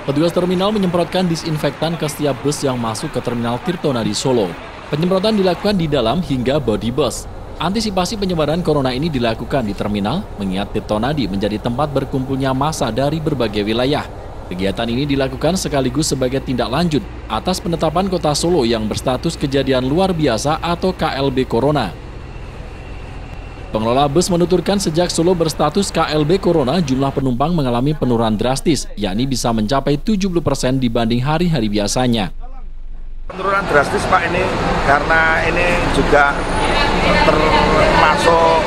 Petugas terminal menyemprotkan disinfektan ke setiap bus yang masuk ke terminal Tirtonadi Solo. Penyemprotan dilakukan di dalam hingga bodi bus. Antisipasi penyebaran corona ini dilakukan di terminal, mengingat Tirtonadi menjadi tempat berkumpulnya massa dari berbagai wilayah. Kegiatan ini dilakukan sekaligus sebagai tindak lanjut atas penetapan Kota Solo yang berstatus kejadian luar biasa atau KLB Corona. Pengelola bus menuturkan sejak Solo berstatus KLB Corona, jumlah penumpang mengalami penurunan drastis, yakni bisa mencapai 70% dibanding hari-hari biasanya. Penurunan drastis Pak ini karena ini juga termasuk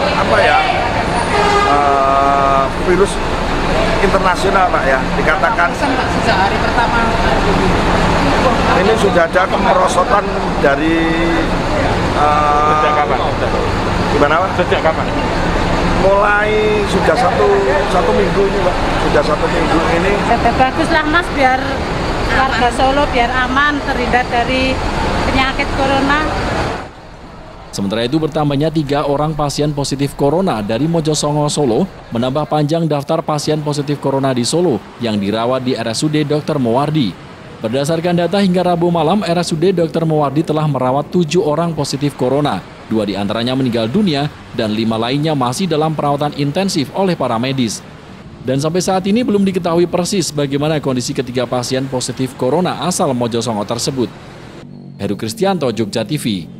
virus internasional Pak ya, dikatakan sejak hari pertama ini sudah ada kemerosotan dari sejak kapan? Gimana Pak? Sejak kapan? Mulai sudah satu minggu ini Pak, sudah 1 minggu ini. Baguslah Mas, biar warga Solo biar aman terhindar dari penyakit corona. Sementara itu bertambahnya 3 orang pasien positif corona dari Mojosongo Solo menambah panjang daftar pasien positif corona di Solo yang dirawat di RSUD Dr. Mowardi. Berdasarkan data hingga Rabu malam, RSUD Dr. Mowardi telah merawat 7 orang positif corona. 2 diantaranya meninggal dunia dan 5 lainnya masih dalam perawatan intensif oleh para medis. Dan sampai saat ini belum diketahui persis bagaimana kondisi ketiga pasien positif corona asal Mojosongo tersebut. Heru Kristianto, Jogja TV.